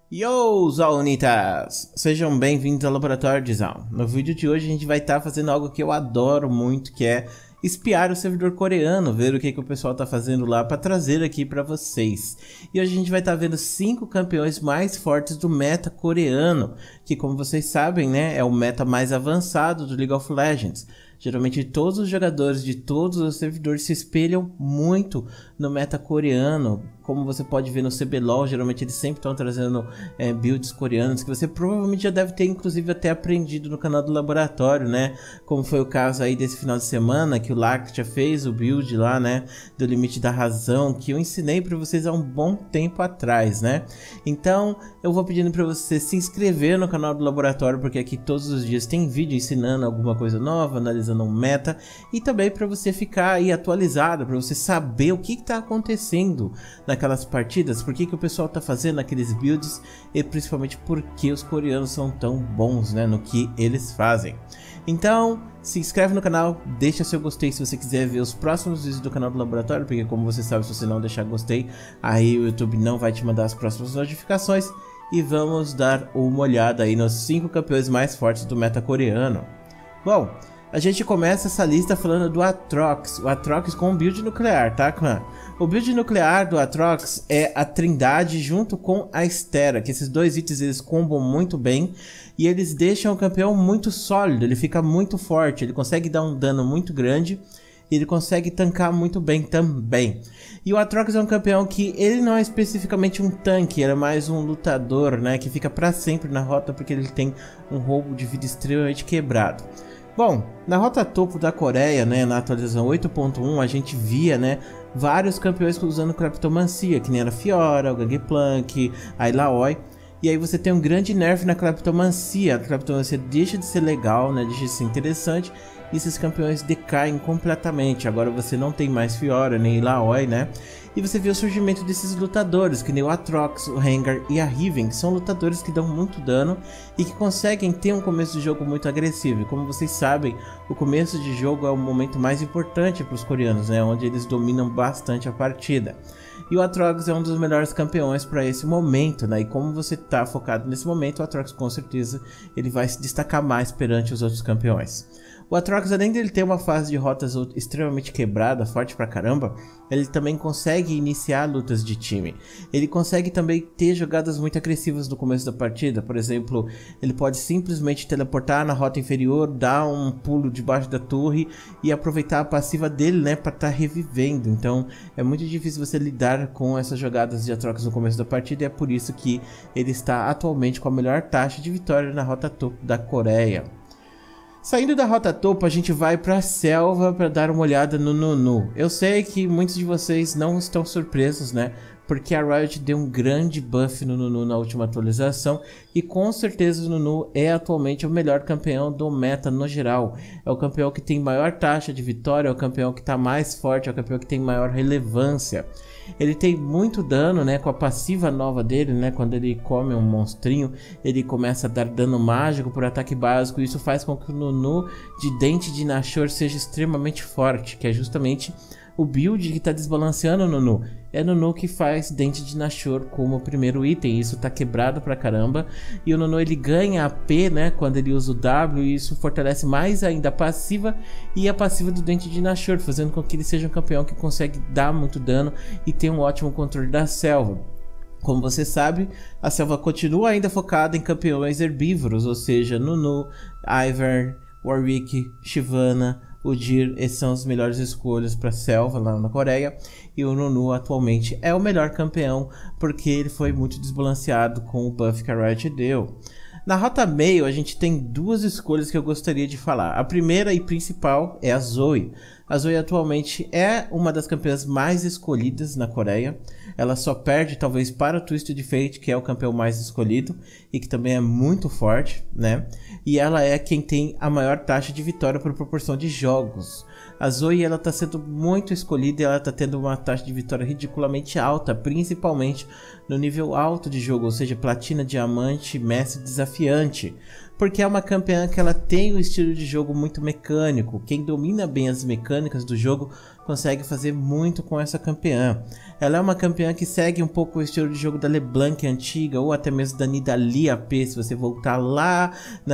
Yo, Zaunitas! Sejam bem-vindos ao Laboratório de Zaun. No vídeo de hoje a gente vai estar fazendo algo que eu adoro muito, que é espiar o servidor coreano, ver o que o pessoal está fazendo lá para trazer aqui para vocês. E hoje a gente vai estar vendo 5 campeões mais fortes do meta coreano, que como vocês sabem, né, é o meta mais avançado do League of Legends. Geralmente todos os jogadores de todos os servidores se espelham muito no meta coreano. Como você pode ver no CBLOL, geralmente eles sempre estão trazendo builds coreanos que você provavelmente já deve ter inclusive até aprendido no canal do laboratório, né? Como foi o caso aí desse final de semana que o Lactia fez o build lá, né? Do limite da razão, que eu ensinei para vocês há um bom tempo atrás, né? Então eu vou pedindo para você se inscrever no canal do laboratório, porque aqui todos os dias tem vídeo ensinando alguma coisa nova, analisando um meta, e também para você ficar aí atualizado, para você saber o que está acontecendo naquelas partidas, por que o pessoal está fazendo aqueles builds e principalmente por que os coreanos são tão bons, né, no que eles fazem. Então se inscreve no canal, deixa seu gostei se você quiser ver os próximos vídeos do canal do laboratório, porque como você sabe, se você não deixar gostei, aí o YouTube não vai te mandar as próximas notificações. E vamos dar uma olhada aí nos 5 campeões mais fortes do meta coreano. Bom, a gente começa essa lista falando do Aatrox, o Aatrox com o build nuclear, tá, clã? O build nuclear do Aatrox é a Trindade junto com a Estera, que esses dois itens eles combam muito bem e eles deixam o campeão muito sólido, ele fica muito forte, ele consegue dar um dano muito grande e ele consegue tancar muito bem também. E o Aatrox é um campeão que ele não é especificamente um tanque, ele é mais um lutador, né, que fica pra sempre na rota porque ele tem um roubo de vida extremamente quebrado. Bom, na rota topo da Coreia, né, na atualização 8.1, a gente via, né, vários campeões usando Cleptomancia, que nem era Fiora, o Gangplank, a Illaoi. E aí você tem um grande nerf na Cleptomancia. A Cleptomancia deixa de ser legal, né, deixa de ser interessante, e esses campeões decaem completamente. Agora você não tem mais Fiora nem Illaoi, né? E você vê o surgimento desses lutadores, que nem o Aatrox, o Rengar e a Riven, que são lutadores que dão muito dano e que conseguem ter um começo de jogo muito agressivo. E como vocês sabem, o começo de jogo é o momento mais importante para os coreanos, né? Onde eles dominam bastante a partida. E o Aatrox é um dos melhores campeões para esse momento, né? E como você está focado nesse momento, o Aatrox com certeza ele vai se destacar mais perante os outros campeões. O Aatrox, além dele ter uma fase de rotas extremamente quebrada, forte pra caramba, ele também consegue iniciar lutas de time. Ele consegue também ter jogadas muito agressivas no começo da partida. Por exemplo, ele pode simplesmente teleportar na rota inferior, dar um pulo debaixo da torre e aproveitar a passiva dele, né, para estar revivendo. Então é muito difícil você lidar com essas jogadas de Aatrox no começo da partida, e é por isso que ele está atualmente com a melhor taxa de vitória na rota topo da Coreia. Saindo da rota topo, a gente vai para a selva para dar uma olhada no Nunu. Eu sei que muitos de vocês não estão surpresos, né? Porque a Riot deu um grande buff no Nunu na última atualização e com certeza o Nunu é atualmente o melhor campeão do meta no geral. É o campeão que tem maior taxa de vitória, é o campeão que está mais forte, é o campeão que tem maior relevância. Ele tem muito dano, né, com a passiva nova dele, né, quando ele come um monstrinho, ele começa a dar dano mágico por ataque básico. Isso faz com que o Nunu de Dente de Nashor seja extremamente forte, que é justamente o build que está desbalanceando o Nunu. É Nunu que faz Dente de Nashor como primeiro item, isso tá quebrado pra caramba. E o Nunu ele ganha AP, né, quando ele usa o W, e isso fortalece mais ainda a passiva e a passiva do Dente de Nashor, fazendo com que ele seja um campeão que consegue dar muito dano e ter um ótimo controle da selva. Como você sabe, a selva continua ainda focada em campeões herbívoros, ou seja, Nunu, Ivern, Warwick, Shyvana, o Dir, esses são as melhores escolhas para a selva lá na Coreia. E o Nunu atualmente é o melhor campeão porque ele foi muito desbalanceado com o buff que a Riot deu. Na rota meio a gente tem duas escolhas que eu gostaria de falar. A primeira e principal é a Zoe. A Zoe atualmente é uma das campeãs mais escolhidas na Coreia. Ela só perde talvez para o Twisted Fate, que é o campeão mais escolhido e que também é muito forte, né? E ela é quem tem a maior taxa de vitória por proporção de jogos. A Zoe ela está sendo muito escolhida e ela está tendo uma taxa de vitória ridiculamente alta, principalmente no nível alto de jogo, ou seja, platina, diamante, mestre, desafiante. Porque é uma campeã que ela tem um estilo de jogo muito mecânico. Quem domina bem as mecânicas do jogo consegue fazer muito com essa campeã. Ela é uma campeã que segue um pouco o estilo de jogo da LeBlanc antiga, ou até mesmo da Nidalee AP, se você voltar lá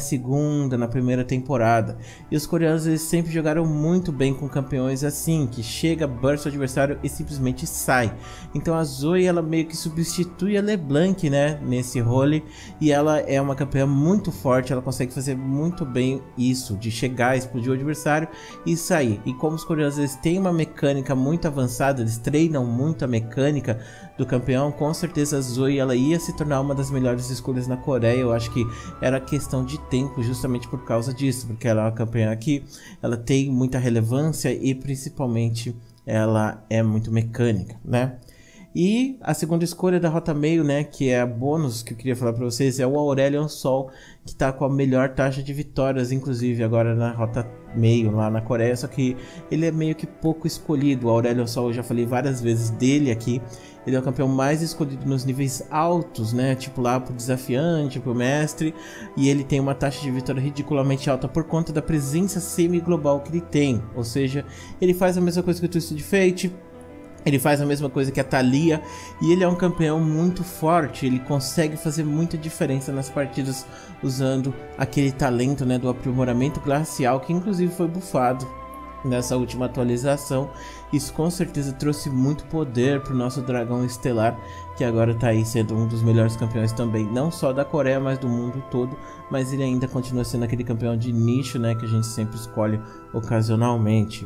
na primeira temporada. E os coreanos, eles sempre jogaram muito bem com campeões assim, que chega, burst o adversário e simplesmente sai. Então a Zoe, ela meio que substitui a LeBlanc, né, nesse role, e ela é uma campeã muito forte. Ela consegue fazer muito bem isso, de chegar, explodir o adversário e sair. E como os coreanos, eles têm uma mecânica muito avançada, eles treinam muito a mecânica do campeão, com certeza a Zoe, ela ia se tornar uma das melhores escolhas na Coreia. Eu acho que era questão de tempo, justamente por causa disso, porque ela é uma campeã que ela tem muita relevância e principalmente ela é muito mecânica, né? E a segunda escolha da rota meio, né, que é a bônus que eu queria falar para vocês, é o Aurelion Sol, que tá com a melhor taxa de vitórias, inclusive agora na rota meio lá na Coreia, só que ele é meio que pouco escolhido. O Aurelion Sol, eu já falei várias vezes dele aqui, ele é o campeão mais escolhido nos níveis altos, né, tipo lá pro desafiante, pro mestre, e ele tem uma taxa de vitória ridiculamente alta por conta da presença semi-global que ele tem, ou seja, ele faz a mesma coisa que o Twisted Fate, ele faz a mesma coisa que a Thalia, e ele é um campeão muito forte. Ele consegue fazer muita diferença nas partidas usando aquele talento, né, do aprimoramento glacial, que inclusive foi bufado nessa última atualização. Isso com certeza trouxe muito poder para o nosso dragão estelar, que agora está aí sendo um dos melhores campeões também, não só da Coreia, mas do mundo todo. Mas ele ainda continua sendo aquele campeão de nicho, né, que a gente sempre escolhe ocasionalmente.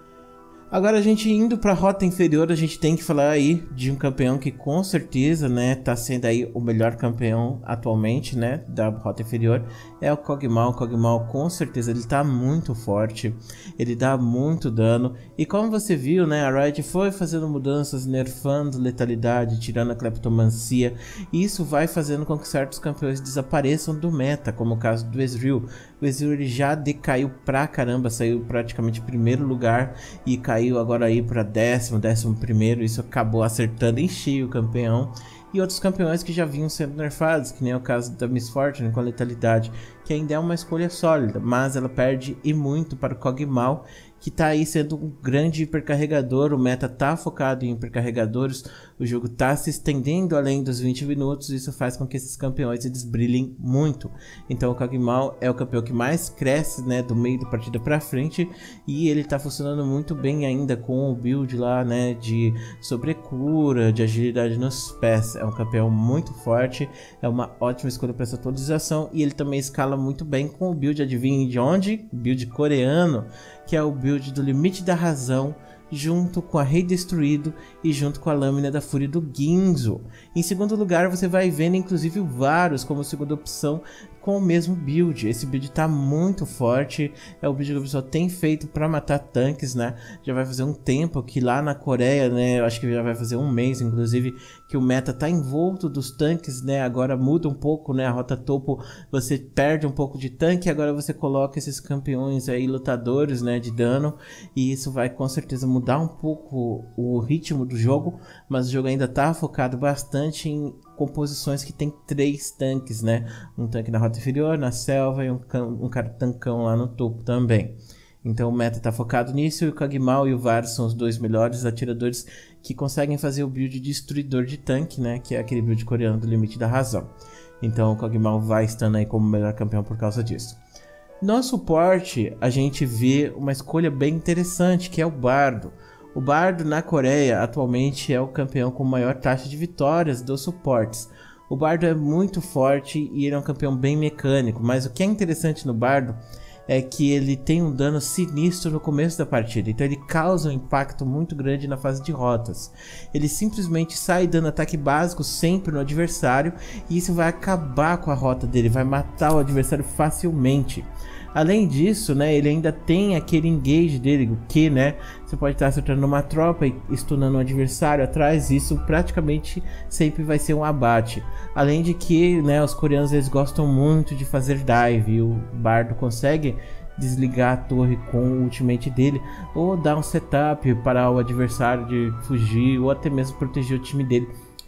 Agora, a gente indo para a rota inferior, a gente tem que falar aí de um campeão que com certeza, né, tá sendo aí o melhor campeão atualmente, né, da rota inferior, é o Kog'Maw. O Kog'Maw com certeza ele tá muito forte, ele dá muito dano, e como você viu, né, a Riot foi fazendo mudanças, nerfando letalidade, tirando a cleptomancia, e isso vai fazendo com que certos campeões desapareçam do meta, como o caso do Ezreal. O Ezreal, ele já decaiu pra caramba, saiu praticamente em primeiro lugar e caiu agora aí para décimo primeiro. Isso acabou acertando em cheio o campeão. E outros campeões que já vinham sendo nerfados, que nem o caso da Miss Fortune com a letalidade, que ainda é uma escolha sólida, mas ela perde e muito para o Kog'Maw, que tá aí sendo um grande hipercarregador. O meta tá focado em hipercarregadores, o jogo tá se estendendo além dos 20 minutos, isso faz com que esses campeões eles brilhem muito. Então o Kog'Maw é o campeão que mais cresce, né, do meio da partida pra frente, e ele tá funcionando muito bem ainda com o build lá, né, de sobrecura, de agilidade nos pés. É um campeão muito forte, é uma ótima escolha para essa atualização, e ele também escala muito bem com o build, adivinhe de onde? Build coreano, que é o build do Limite da Razão, junto com a Rei Destruído e junto com a Lâmina da Fúria do Guinzo. Em segundo lugar, você vai vendo inclusive o Varus como segunda opção com o mesmo build. Esse build tá muito forte, é o build que o pessoal tem feito para matar tanques, né? Já vai fazer um tempo que lá na Coreia, né, eu acho que já vai fazer um mês inclusive, que o meta tá envolto dos tanques, né? Agora muda um pouco, né, a rota topo, você perde um pouco de tanque, agora você coloca esses campeões aí lutadores, né, de dano, e isso vai com certeza mudar um pouco o ritmo do jogo, mas o jogo ainda tá focado bastante em composições que tem 3 tanques, né? Um tanque na rota inferior, na selva, e um cara tancão lá no topo também. Então o meta tá focado nisso, e o Kog'Maw e o Varus são os dois melhores atiradores que conseguem fazer o build destruidor de tanque, né? Que é aquele build coreano do Limite da Razão. Então o Kog'Maw vai estando aí como melhor campeão por causa disso. No suporte, a gente vê uma escolha bem interessante, que é o Bardo. O Bardo na Coreia atualmente é o campeão com maior taxa de vitórias dos suportes. O Bardo é muito forte e ele é um campeão bem mecânico, mas o que é interessante no Bardo é que ele tem um dano sinistro no começo da partida, então ele causa um impacto muito grande na fase de rotas. Ele simplesmente sai dando ataque básico sempre no adversário, e isso vai acabar com a rota dele, vai matar o adversário facilmente. Além disso, né, ele ainda tem aquele engage dele, o que, né, você pode estar acertando uma tropa e stunando um adversário atrás, isso praticamente sempre vai ser um abate. Além de que, né, os coreanos eles gostam muito de fazer dive, e o Bardo consegue desligar a torre com o ultimate dele, ou dar um setup para o adversário de fugir, ou até mesmo proteger o time dele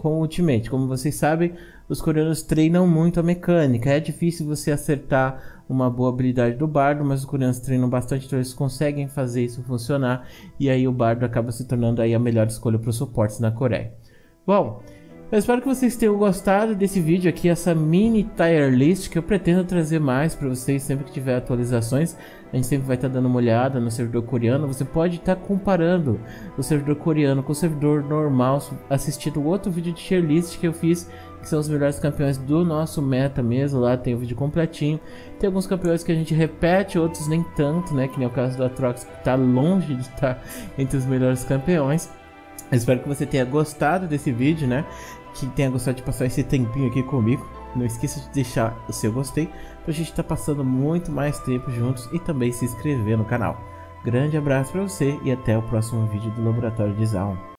com o Ultimate. Como vocês sabem, os coreanos treinam muito a mecânica. É difícil você acertar uma boa habilidade do bardo, mas os coreanos treinam bastante, então eles conseguem fazer isso funcionar. E aí o bardo acaba se tornando aí a melhor escolha para os suportes na Coreia. Bom, eu espero que vocês tenham gostado desse vídeo aqui, essa mini tier list, que eu pretendo trazer mais para vocês sempre que tiver atualizações. A gente sempre vai estar dando uma olhada no servidor coreano. Você pode estar comparando o servidor coreano com o servidor normal, assistindo outro vídeo de tier list que eu fiz, que são os melhores campeões do nosso meta mesmo. Lá tem o vídeo completinho. Tem alguns campeões que a gente repete, outros nem tanto, né? Que nem o caso do Atrox, que está longe de estar entre os melhores campeões. Eu espero que você tenha gostado desse vídeo, né? Que tenha gostado de passar esse tempinho aqui comigo. Não esqueça de deixar o seu gostei, pra gente estar passando muito mais tempo juntos, e também se inscrever no canal. Grande abraço pra você e até o próximo vídeo do Laboratório de Zaun.